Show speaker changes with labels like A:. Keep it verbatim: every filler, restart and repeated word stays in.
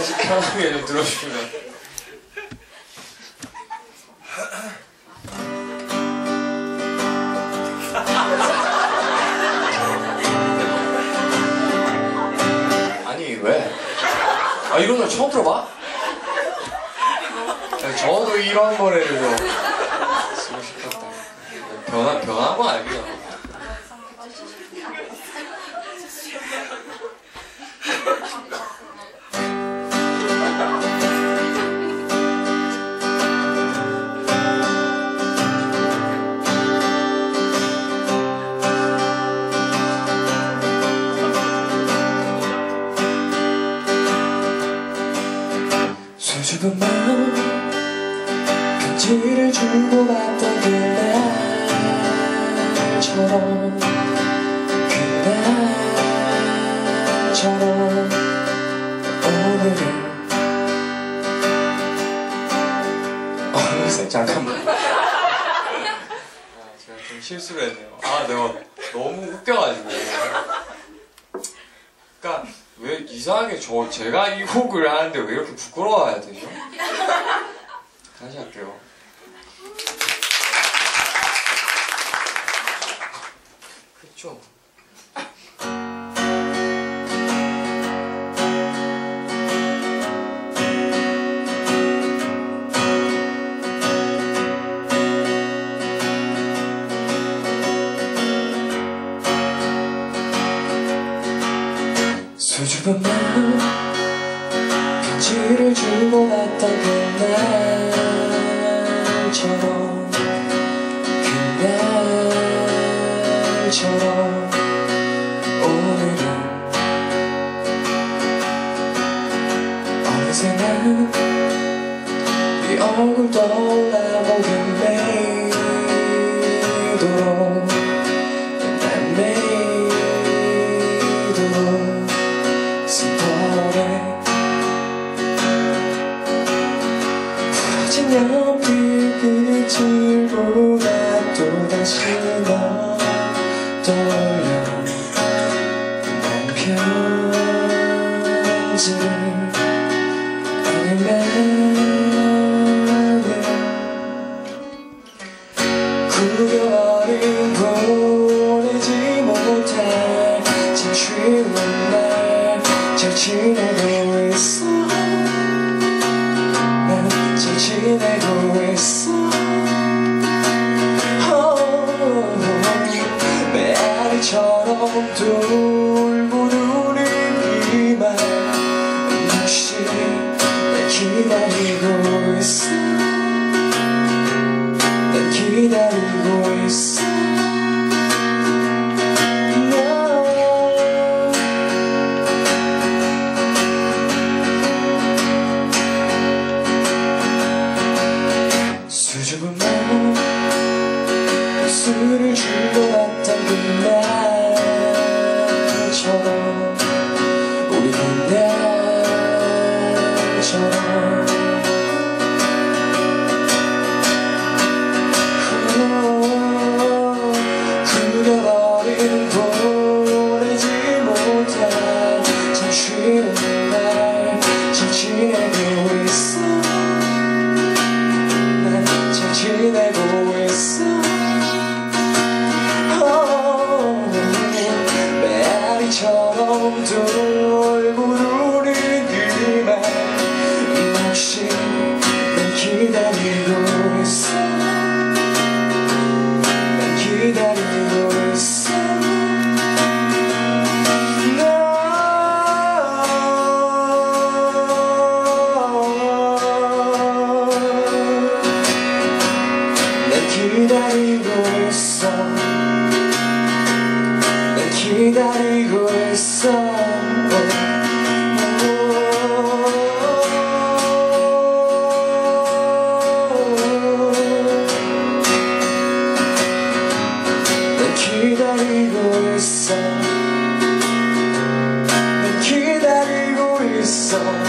A: 편하게 좀 들어주시면. 아니 왜? 아 이런 걸 처음 들어봐? 저도 이런 노래를 좀 쓰고 싶었다. 변화, 변한 건 알죠?
B: 수줍은 마음 편지를 주고받던 그날처럼 그날처럼 오늘은
A: 어느새 잠깐만. 아, 제가 좀 실수를 했네요. 아 내가 너무 웃겨가지고. 그러니까 왜 이상하게 저 제가 이 곡을 하는데 왜 이렇게 부끄러워야 되죠? 다시 할게요. 그쵸?
B: 수줍은 마음 편지를 주고받던 그날처럼 그날처럼 오늘은 어느새 난 네 얼굴 떠올라보게 매도록 난 매도록 스포레 부러진 연필 끝을 보다 또다시 너 떠올려 난 편지를 읽으면은 구겨버린 보내지 못할 참 쉬운 날 잘 지내고 있어 난 잘 지내고 있어 메아리처럼 돌고 누는 이만 혹시 날 기다리고 있어 난 기다리고 있어 수줍은 마음 술을 주고받던 그날처럼 우리 그날처럼 구겨버린 보내지 못할 참 쉬운 날 잘 지내고 있어 지내고 있어 메아리처럼 돌고 도는 그만 혹시 난 기다리고 있어 난 기다리고 있어 기다리고 있어 난 기다리고 있어 난 기다리고 있어 난 기다리고 있어